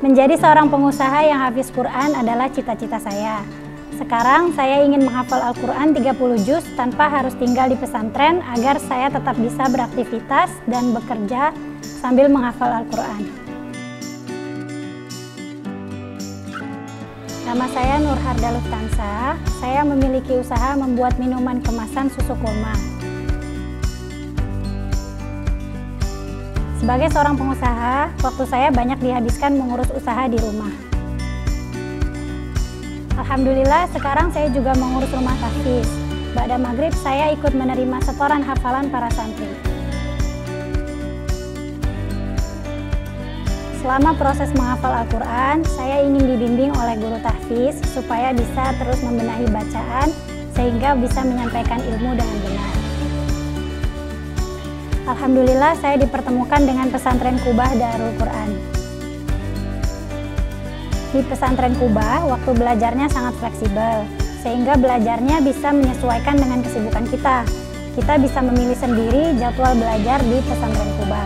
Menjadi seorang pengusaha yang hafiz Quran adalah cita-cita saya. Sekarang saya ingin menghafal Al-Quran 30 juz tanpa harus tinggal di pesantren agar saya tetap bisa beraktivitas dan bekerja sambil menghafal Al-Quran. Nama saya Nur Harda Luftansa. Saya memiliki usaha membuat minuman kemasan susu kurma. Sebagai seorang pengusaha, waktu saya banyak dihabiskan mengurus usaha di rumah. Alhamdulillah, sekarang saya juga mengurus rumah tahfiz. Ba'da maghrib, saya ikut menerima setoran hafalan para santri. Selama proses menghafal Al-Quran, saya ingin dibimbing oleh guru tahfiz supaya bisa terus membenahi bacaan sehingga bisa menyampaikan ilmu dengan benar. Alhamdulillah, saya dipertemukan dengan pesantren Qubah Darul Quran. Di pesantren Qubah, waktu belajarnya sangat fleksibel, sehingga belajarnya bisa menyesuaikan dengan kesibukan kita. Kita bisa memilih sendiri jadwal belajar di pesantren Qubah.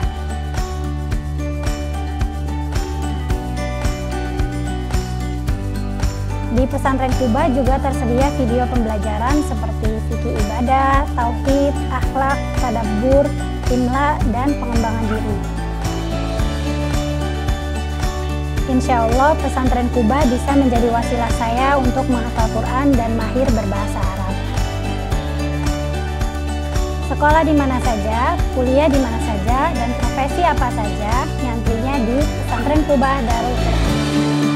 Di pesantren Qubah juga tersedia video pembelajaran seperti fikih ibadah, tauhid, akhlak, tadabbur, imla, dan pengembangan diri. Insya Allah pesantren Qubah bisa menjadi wasilah saya untuk menghafal Quran dan mahir berbahasa Arab. Sekolah di mana saja, kuliah di mana saja, dan profesi apa saja, nyantrinya di pesantren Qubah Darul Quran.